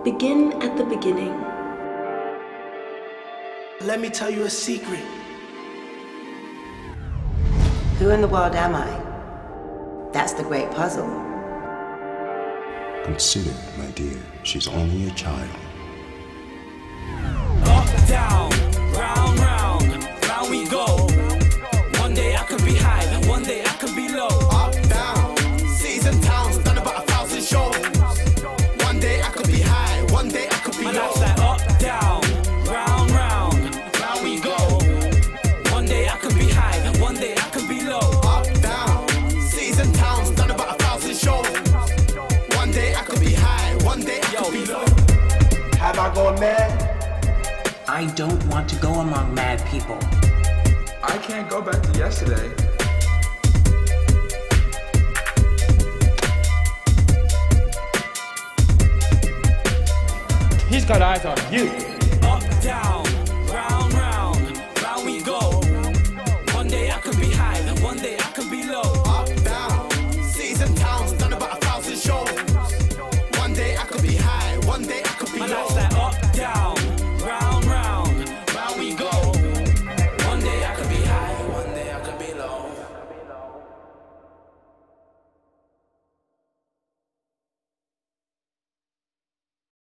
Begin at the beginning. Let me tell you a secret. Who in the world am I? That's the great puzzle. Consider, my dear, she's only a child. Up, down, round, round, round we go. One day I could be high, one day I could be low. Up, down, cities and towns, done about 1,000 shows. One day I could be high, one day I could be My low. life's like up, down, round, round, round we go. One day I could be high, one day I could be low. Up, down, cities and towns, done about 1,000 shows. One day I could be high, one day I could be low. Have I gone mad? I don't want to go among mad people. I can't go back to yesterday. He's got eyes on you.